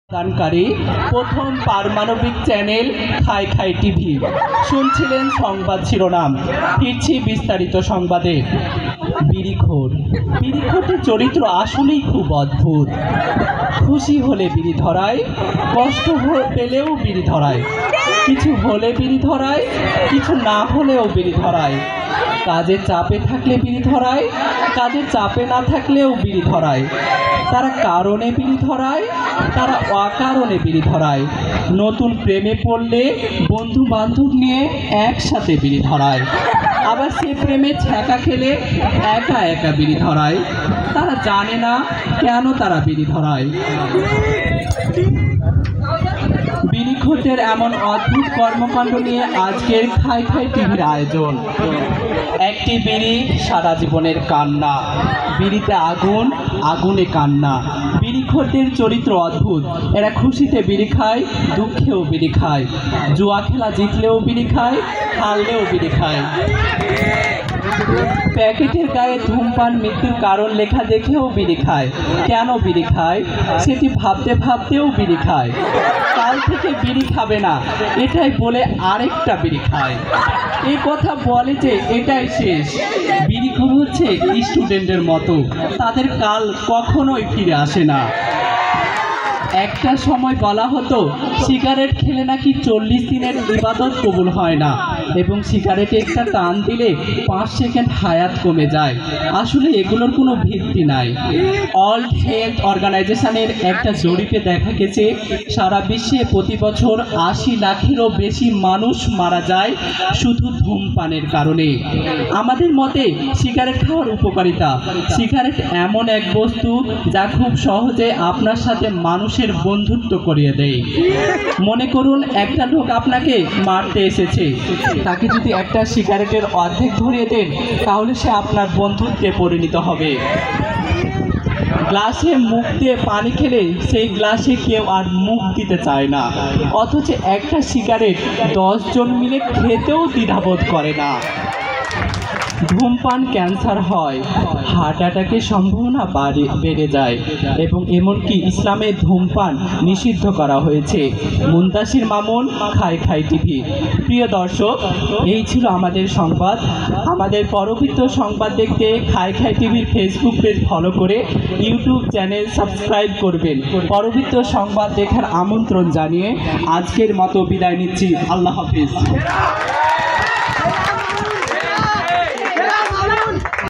দানকারী প্রথম পারমাণবিক চ্যানেল খাই খাই টিভি। শুনছিলেন সংবাদ শিরোনাম, ফিরছি বিস্তারিত সংবাদে। বিড়িখোর। বিড়িখোরটির চরিত্র আসলেই খুব অদ্ভুত। খুশি হলে বিড়ি ধরায়, কষ্ট পেলেও বিড়ি ধরায়, কিছু হলে বিড়ি ধরায়, কিছু না হলেও বিড়ি ধরায়, কাজের চাপে থাকলে বিড়ি ধরায়, কাজের চাপে না থাকলেও বিড়ি ধরায়। তারা কারণে বিড়ি ধরায়, তারা অকারণে বিড়ি ধরায়। নতুন প্রেমে পড়লে বন্ধু বান্ধব নিয়ে একসাথে বিড়ি ধরায়, আবার সে প্রেমে ছ্যাঁকা খেলে একা একা বিড়ি ধরায়। তারা জানে না কেন তারা বিড়ি ধরায়। বিড়িখোরদের এমন অদ্ভুত কর্মকাণ্ড নিয়ে আজকের খাই খাই টিভির আয়োজন। একটি বিড়ি সারা জীবনের কান্না, বিড়িতে আগুন, আগুনে কান্না। বিড়িখোরদের চরিত্র অদ্ভুত। এরা খুশিতে বিড়ি খায়, দুঃখেও বিড়ি খায়, জুয়া খেলা জিতলেও বিড়ি খায়, হারলেও বিড়ি খায়। প্যাকেটের গায়ে ধূমপান মৃত্যুর কারণ লেখা দেখেও বিড়ি খায়। কেন বিড়ি খায় সেটি ভাবতে ভাবতেও বিড়ি খায়। কাল থেকে বিড়ি খাবে না এটাই বলে আরেকটা বিড়ি খায়। এই কথা বলে যে এটাই শেষ। বিড়িখোর হচ্ছে স্টুডেন্টের মতো, তাদের কাল কখনোই ফিরে আসে না। একটা সময় বলা হতো সিগারেট খেলে নাকি 40 দিনের ইবাদত কবুল হয় না, এবং সিগারেটে একটা টান দিলে 5 সেকেন্ড হায়াত কমে যায়। আসলে এগুলোর কোনো ভিত্তি নাই। ওয়ার্ল্ড হেলথ অর্গানাইজেশনের একটা জরিপে দেখা গেছে সারা বিশ্বে প্রতি বছর 80 লাখেরও বেশি মানুষ মারা যায় শুধু ধূমপানের কারণে। আমাদের মতে সিগারেট খাওয়ার উপকারিতা। সিগারেট এমন এক বস্তু যা খুব সহজে আপনার সাথে মানুষের বন্ধুত্ব করিয়ে দেয়। মনে করুন একটা লোক আপনাকে মারতে এসেছে, তাকে যদি একটা সিগারেটের অর্ধেক ধরিয়ে দেন তাহলে সে আপনার বন্ধুত্বে পরিণত হবে। গ্লাসে মুখ দিয়ে পানি খেলে সেই গ্লাসে কেউ আর মুখ দিতে চায় না, অথচ একটা সিগারেট 10 জন মিলে খেতেও দ্বিধাবোধ করে না। ধূমপান ক্যান্সার হয়, হার্ট অ্যাটাকের সম্ভাবনা বেড়ে যায়, এবং এমনকি ইসলামে ধূমপান নিষিদ্ধ করা হয়েছে। মুনতাসির মামুন, খাই খাই টিভি। প্রিয় দর্শক, এই ছিল আমাদের সংবাদ। আমাদের পরবর্তী সংবাদ দেখতে খাই খাই টিভির ফেসবুক পেজ ফলো করে ইউটিউব চ্যানেল সাবস্ক্রাইব করবেন। পরবর্তী সংবাদ দেখার আমন্ত্রণ জানিয়ে আজকের মতো বিদায় নিচ্ছি। আল্লাহ হাফিজ।